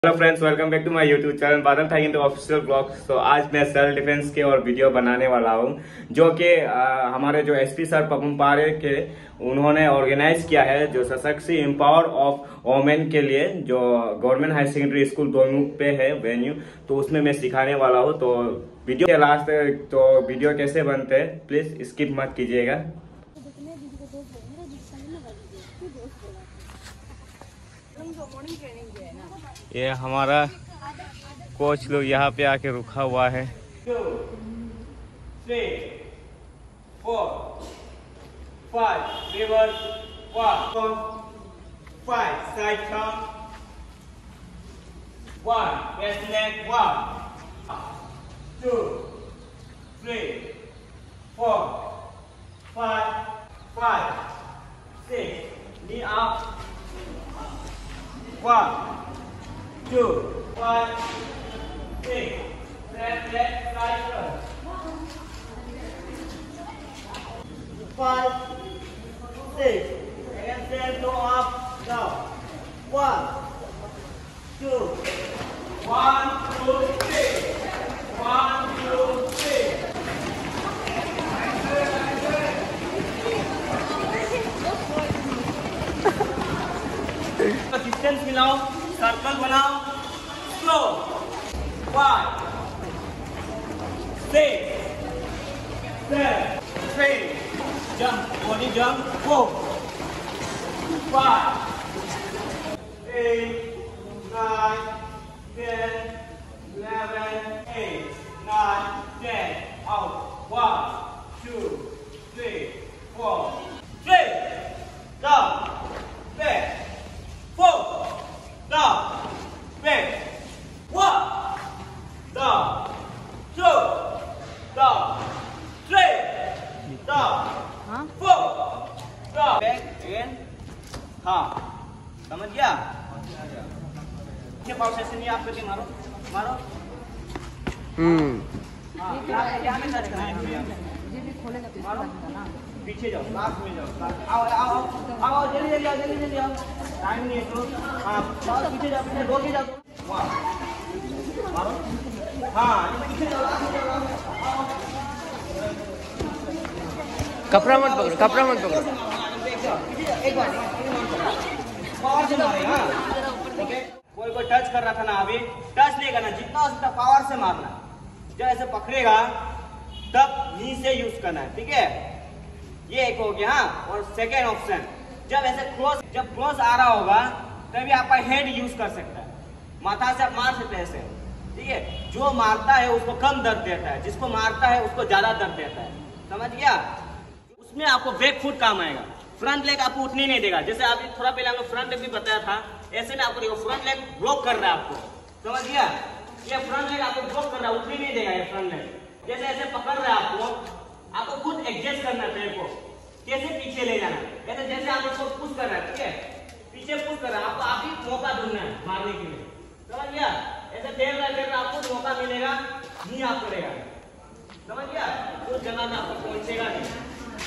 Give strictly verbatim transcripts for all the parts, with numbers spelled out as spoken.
Hello friends, welcome back to my YouTube channel Badal Thakin official blog. तो आज मैं self defence के और वीडियो बनाने वाला हूं, जो कि हमारे जो एसपी सर पवन पारे के उन्होंने ऑर्गेनाइज किया है, जो सशक्ति एम्पावर ऑफ वोमेन के लिए, जो गवर्नमेंट हाई सेकेंडरी स्कूल दोनों पे है वेन्यू। तो उसमें मैं सिखाने वाला हूँ। तो वीडियो के लास्ट तो वीडियो कैसे बनते हैं प्लीज स्किप मत कीजिएगा। ये हमारा कोच लोग यहाँ पे आके रुका हुआ है। Two, three, four, five, reverse, one, five, side turn, one, waist leg, one, two, three, four, five, five, six, knee up, one, two, five, six, left leg, right turn, five, six, handstand go up, down, one, two, one, two, three, one, two, three. Distance मिलाओ, circle बनाओ, slow, five, six, seven, three, jump, body jump, four, five, eight, nine, ten, eleven, eight, nine, ten, out, one, two, three, four, three, down, back, four, down, back, one, down, two, down, three, down, huh? four, down, back again, हाँ, समझ गया? ये power session नहीं आप करके मारो, मारो, हम्म, हाँ, क्या में टच करना है? ये भी खोलेगा तो मारो, पीछे जाओ, लास्ट में जाओ, आओ, आओ, आओ, आओ, जल्दी जल्दी आओ, जल्दी जल्दी आओ, टाइम नहीं है तो, हाँ, जाओ पीछे जाओ, पीछे दो के जाओ, वाह, मारो, हाँ, पीछे जाओ, लास्ट में जाओ, आओ, कपड़ा मत पकड़ो, कपड़ा मत पकड़ो, एक बार, पावर से मारे, हाँ, ओके, कोई कोई टच कर रहा था ना अभी, टच नहीं करना, जितना उतना पावर से मारना, जब ऐसे पकड़ेगा, तब नी से यूज करना है, ठीक है? ये एक हो गया। हाँ, और सेकेंड ऑप्शन, जब ऐसे क्लोज जब क्लोज आ रहा होगा तभी आपका हेड यूज कर सकता है, माथा से आप मार सकते हैं ऐसे, ठीक है? जो मारता है उसको कम दर्द देता है, जिसको मारता है उसको ज्यादा दर्द देता है, समझ गया? उसमें आपको बैक फुट काम आएगा, फ्रंट लेग आपको उठने नहीं देगा। जैसे आप थोड़ा पहले हमने फ्रंट लेग भी बताया था, ऐसे में आपको देखो फ्रंट लेग ब्लॉक कर रहा है आपको, समझ गया? ये फ्रंट लेग आपको ब्लॉक कर रहा है, उठने नहीं देगा ये फ्रंट लेग। जैसे ऐसे पकड़ रहा है आपको, आपको खुद एडजस्ट करना है पैर को, कैसे पीछे ले जाना है, कैसे जैसे आप इसको पुश कर रहा है, ठीक है? पीछे पुश कर रहा है, आपको आप ही मौका ढूंढना है मारने के लिए, समझ गया? ऐसे ठेल रहा है, आपको मौका मिलेगा, नहीं आप करेगा, समझ गया? उस जगह में आपको पहुंचेगा नहीं।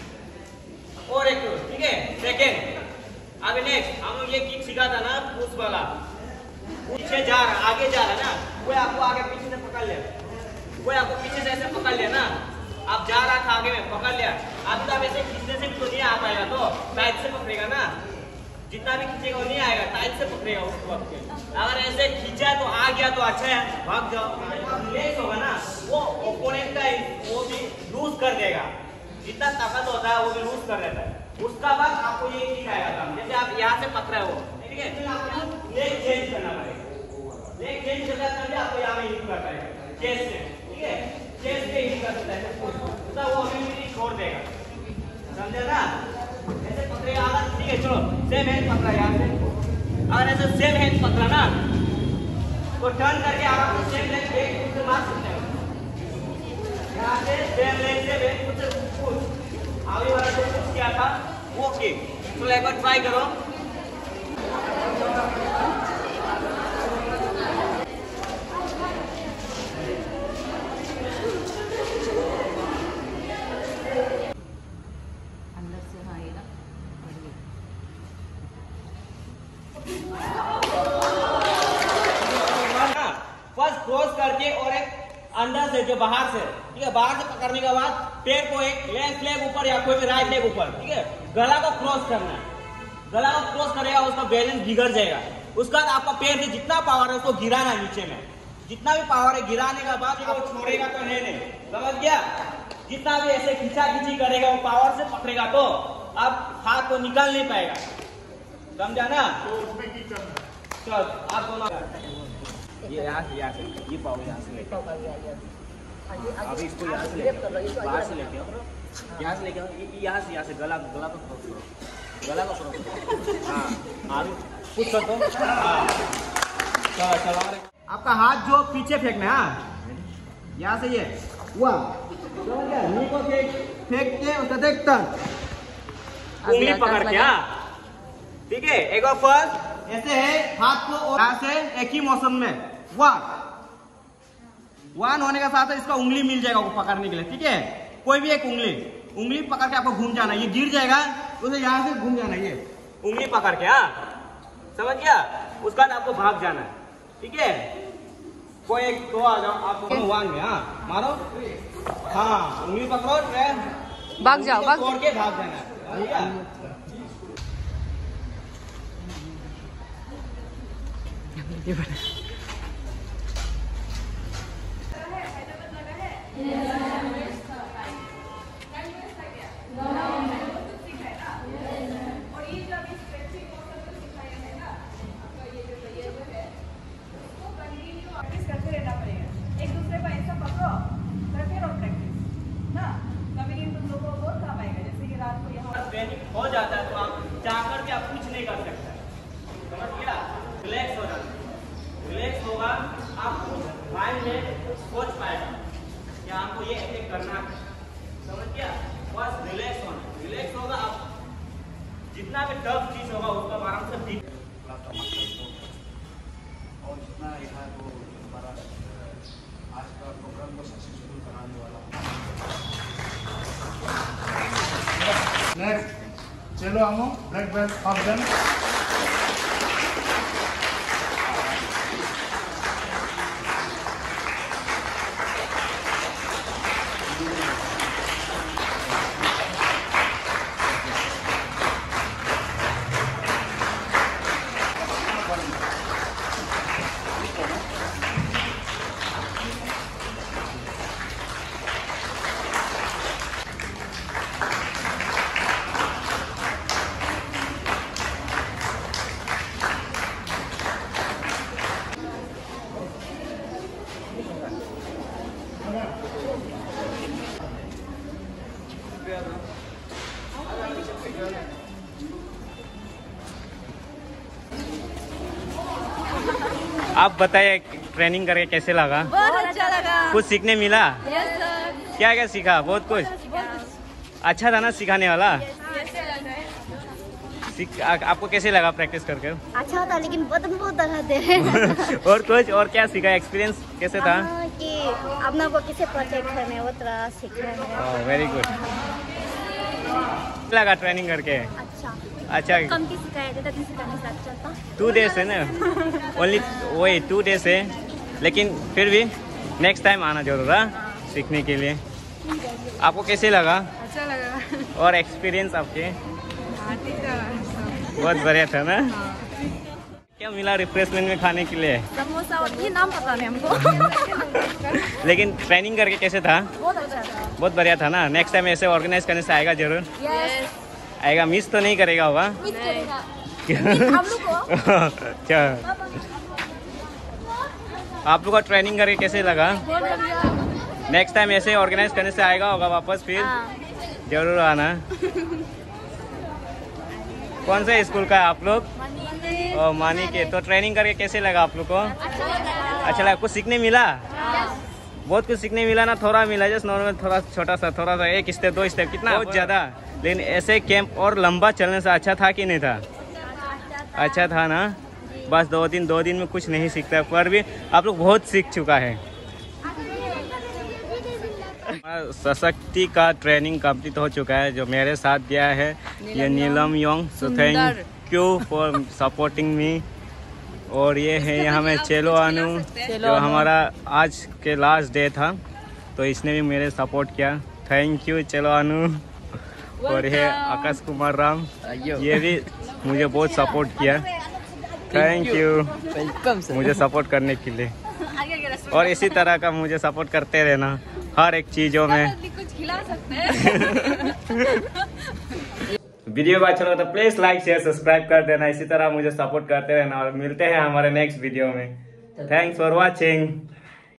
और एक, ठीक है? सेकेंड, अभी नेक्स्ट हम लोग ये किक सीखा था ना, पुश वाला, पीछे जा रहा, आगे जा रहा ना, वो आपको आगे पीछे से पकड़ लिया, वो आपको पीछे से ऐसे पकड़ लिया ना, आप जा रहा था आगे में पकड़ लिया, अब तो आप ऐसे खींचने से तो नहीं आ पाएगा, तो टाइट से पकड़ेगा ना, जितना भी खींचेगा वो नहीं आएगा, टाइट से पकड़ेगा उस वक्त। अगर ऐसे खींचा तो आ गया तो अच्छा है, भाग जाओ, लेस होगा ना, वो ओपोनेंट का वो भी लूज कर देगा, जितना ताकत होता है वो भी लूज कर देता है। उसका बाद आपको ये किक आएगा काम, जैसे आप यहाँ से पकड़ा है वो, ठीक है? लेग चेंज करना पड़ेगा, लेग चेंज करना तभी आपको यहाँ में यूज करना है, चेस्ट से, ठीक है? चेस्ट पे ही कर सकता है, तो वो अभी भी छोड़ देगा, समझे ना? ऐसे पकड़ेगा, अगर ठीक है, चलो सेम हैंड पकड़ा यहाँ से, अगर ऐसे सेम हैंड पकड़ा ना, तो टर्न करके आप सेम लेग बैक फुट से मार सकते हो, यहाँ से सेम लेग से बैक फुट से पुश, आगे वाला जो पुश किया था वो किक। तो एक बार ट्राई करो, क्रॉस करके और एक अंदर से जो बाहर से, ठीक है, बाहर से पकड़ने के बाद पैर को एक लेफ्ट लेग ऊपर या कोई भी राइट लेग ऊपर, ठीक है, गला को क्रॉस करना है। गला को क्रॉस करेगा उसका बैलेंस बिगड़ जाएगा। उसके बाद आपका पैर से जितना पावर है उसको गिराना नीचे में, जितना भी पावर है गिराने का बाद वो छोड़ेगा तो है नहीं, समझ गया। जितना भी ऐसे खींचा खींची करेगा वो पावर से पकड़ेगा तो आप हाथ को निकाल नहीं पाएगा, समझा ना। चल आप दोनों ये यहाँ से यहाँ से ये पाओ यहाँ से लेके अभी इसको यहाँ से लेके बाहर से लेके आओ, यहाँ से लेके आओ, यहाँ से यहाँ से गला गला को क्रॉस करो, गला को क्रॉस करो। हाँ आगे कुछ कर दो। हाँ चलो चलो आपका हाथ जो पीछे फेंकना है, हाँ यहाँ से ये हुआ, समझ गया। नी को फेंक फेंक के उसका देख टर्न, उंगली पकड़ के, हाँ ठीक है। एक बार फर्स्ट ऐसे है हाथ को और यहाँ से एक ही मौसम में वन वन होने के साथ इसका उंगली मिल जाएगा वो पकड़ने के लिए, ठीक है। कोई भी एक उंगली उंगली पकड़ के आपको घूम जाना, ये गिर जाएगा उसे यहाँ से घूम जाना, ये उंगली पकड़ के, हाँ समझ गया। उसका बाद आपको भाग जाना है, ठीक है। कोई एक तो आ जाओ आप वन में, हाँ मारो, हाँ उंगली पकड़ो, भाग जाओ, भाग तोड़ के भाग जाना है, ठीक है। हो जाता है तो आप जाकर के आप कुछ नहीं कर सकते, समझ गया। रिलैक्स हो जाता है, रिलैक्स होगा आप माइंड में सोच पाएगा कि आपको ये एक करना है, समझ गया। बस रिलैक्स होना, रिलैक्स होगा आप जितना भी टफ चीज होगा उसका आराम से ठीक। और जितना यहाँ को हमारा आज का प्रोग्राम को सक्सेसफुल कराने वाला। नेक्स्ट चलो हम ब्लैक बेल्ट ऑप्शन आप बताइए ट्रेनिंग करके कैसे लगा? बहुत अच्छा लगा। कुछ सीखने मिला? Yes sir. क्या क्या सीखा? बहुत कुछ। अच्छा था ना सिखाने वाला? सीख आ, आपको कैसे लगा प्रैक्टिस करके? अच्छा था लेकिन बदन बहुत लगाते हैं। और कुछ और क्या सीखा? एक्सपीरियंस कैसे था? कि अपना को कैसे प्रोटेक्ट करना है वो तरह सीखना है। Very good. लगा ट्रेनिंग करके? अच्छा अच्छा। कम की सिखाया जाता है, सिखाने से अच्छा था। टू डेज है ना ओनली, वही टू डेज है, लेकिन फिर भी नेक्स्ट टाइम आना जरूर है सीखने के लिए। आपको कैसे लगा? अच्छा लगा। और एक्सपीरियंस आपके? हाँ, ठीक था। बहुत बढ़िया था ना। क्या मिला रिफ्रेशमेंट में खाने के लिए? समोसा और ये नाम पता नहीं हमको। लेकिन ट्रेनिंग करके कैसे था? बहुत अच्छा था। बहुत बढ़िया था ना। नेक्स्ट टाइम ऐसे ऑर्गेनाइज करने से आएगा जरूर? यस। आएगा, मिस तो नहीं करेगा होगा? मिस करेगा। हम लोग को। अच्छा, आप लोग का ट्रेनिंग करके कैसे लगा? बहुत बढ़िया। नेक्स्ट टाइम ऐसे ऑर्गेनाइज करने से आएगा होगा वापस फिर? हाँ। जरूर आना। कौन से स्कूल का है आप लोग? ओ, मानी के। तो ट्रेनिंग करके कैसे लगा आप लोग को? अच्छा लगा। अच्छा लगा। कुछ सीखने मिला? यस। बहुत कुछ सीखने मिला ना? थोड़ा मिला जस्ट नॉर्मल, थोड़ा छोटा सा, थोड़ा सा, एक स्टेप दो स्टेप, कितना? बहुत ज्यादा। लेकिन ऐसे कैंप और लंबा चलने से अच्छा था कि नहीं था? अच्छा था ना। बस दो दिन दो दिन में कुछ नहीं सीखता, पर भी आप लोग बहुत सीख चुका है। सशक्ति का ट्रेनिंग कंप्लीट हो चुका है। जो मेरे साथ गया है ये Neelam Yong. So thank you for supporting me. और ये है यहाँ में चेलो अनु, जो हमारा आज के लास्ट डे था, तो इसने भी मेरे सपोर्ट किया। थैंक यू चेलो अनु। और ये आकाश कुमार राम, ये भी मुझे बहुत सपोर्ट किया। थैंक यू मुझे सपोर्ट करने के लिए, और इसी तरह का मुझे सपोर्ट करते रहना हर एक चीज़ों में। कुछ खिला सकते हैं। वीडियो को अच्छा लगा तो प्लीज लाइक शेयर सब्सक्राइब कर देना, इसी तरह मुझे सपोर्ट करते रहना, और मिलते हैं हमारे नेक्स्ट वीडियो में। Thanks for watching.